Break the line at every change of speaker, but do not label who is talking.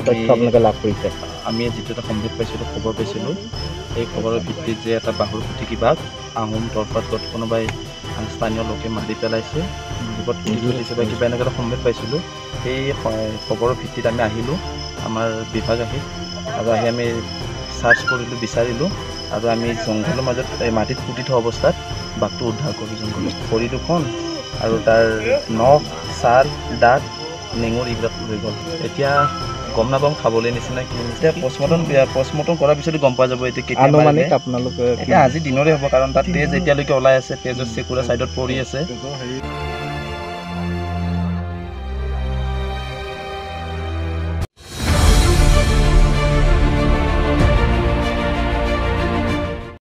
তথ্য আপোনালোকে লাভ কৰিছে?
আমি যিটো এটা সম্ভেদ পাইছিলোঁ, খবৰ পাইছিলোঁ, সেই খবৰৰ ভিত্তিত যে এটা বাহুৰ পুতি কিবা আহোম তৰপাত কোনোবাই স্থানীয় লোকে মাৰি পেলাইছে, বিপদ পুতি তুলিছে বা কিবা এনেকুৱা এটা সম্ভেদ পাইছিলোঁ। সেই খবৰৰ ভিত্তিত আমি আহিলোঁ, আমাৰ বিভাগ আহিল, আৰু আহি আমি চাৰ্চ কৰিলোঁ, বিচাৰিলোঁ, আৰু আমি জংঘলৰ মাজত মাটিত পুতি থোৱা অৱস্থাত বাঘটো উদ্ধাৰ কৰিলোঁ। জংঘলত ভৰি দুখন আৰু তাৰ নখ, ছাল, দাঁত, নেঙুৰ এইবিলাক লৈ গ'ল। এতিয়া গম নাপাম খাবলৈ নিচিনা কি, এতিয়া পষ্টমৰ্টম কৰাৰ পিছত গম পোৱা যাব এতিয়া কেতিয়া মাৰিলে।
আপোনালোকে
এতিয়া আজি দিনৰে হ'ব, কাৰণ তাত তেজ এতিয়ালৈকে ওলাই আছে, তেজৰ চেকুৰা ছাইডত পৰি আছে।